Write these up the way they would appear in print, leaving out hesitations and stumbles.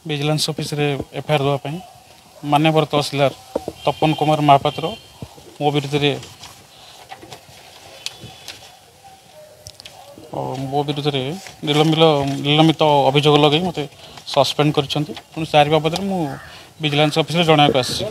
Vigilance office रे FIR देवाई मान्यवर तहसीलदार तपन कुमार महापात्र मो विरुद्ध निलंबित अभियोग लगे मत सस्पेंड कर बाबद मु विजिलेंस ऑफिस रे जणाक आसी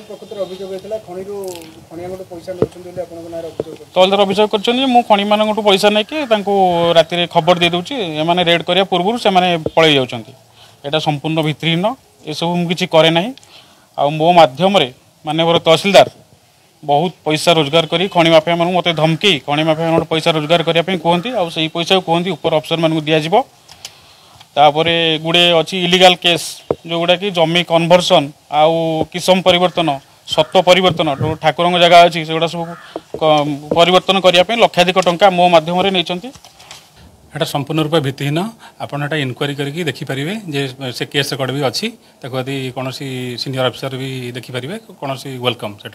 तहसीलदार अभियोग कर खणी मान पैसा नहीं कि राति खबर दे दूची एमाने रेड करिया पूर्व से पलि जाउछंती एटा संपूर्ण भित्तिहीन ये सब मुझे करे ना आ मो माध्यम माननीय तहसीलदार बहुत पैसा रोजगार करी खणी माफिया मान मत धमकी खणी माफिया मान पैसा रोजगार करने कहती आ से पैसा कहती ऊपर अफसर मान दिज्व तापर गुड़े अच्छी इलीगल केस जो गुड़ा कि जमी कन्वर्सन आउ किसम परिवर्तन सत्व परिवर्तन ठाकुर जगह अच्छी से गुड़ा सब परिवर्तन करने लक्षाधिक टंका मो माध्यम नहीं एटा संपूर्ण रूप भित्तिहीन आपड़ एटा इनक्वारी करके देखिपारे जे से केस रेकर्ड भी अच्छी यदि कौन सीनियर अफिसर भी देखिपारे कौन वेलकम से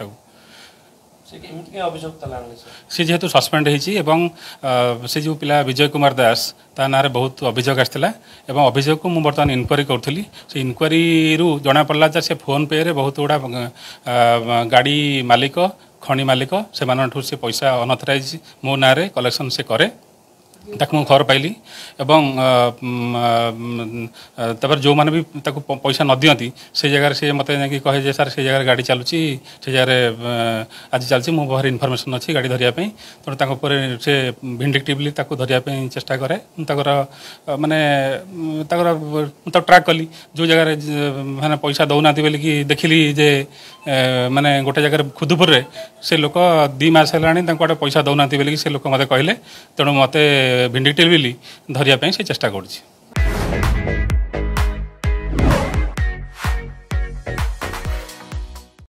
सी जेहेतु सस्पेंड होती से जो पिला विजय कुमार दास ता ना बहुत अभियोग आसाला अभियोग को मुझे बर्तमान इनक्वारी करी से इनक्वारी जना पड़ा से फोन पे रे बहुत गुड़ा गाड़ी मालिक खणी मालिक से पैसा अनअथराइज मो ना कलेक्शन से करे ताकू खबर पाइली तपर जो मैंने भी पैसा न दियंती से जगह से मत कहे जे सर से जगह गाड़ी चलुची से जगह आज चलती मो बाहर इनफर्मेशन अच्छी गाड़ी धरियापी तेणु से भिंडिक्टिवली धरियापी चेष्टा करे माने ट्राक कली जो जगह मैंने पैसा दौना बोलिकी देखिली जे माने गोटे जगह खुदुपुर से लोक 2 मास है पैसा दौना बोलिकी से लोक मत कहले तेणु मत भिंडिक्टिवली धरिया से चेष्टा करुँच।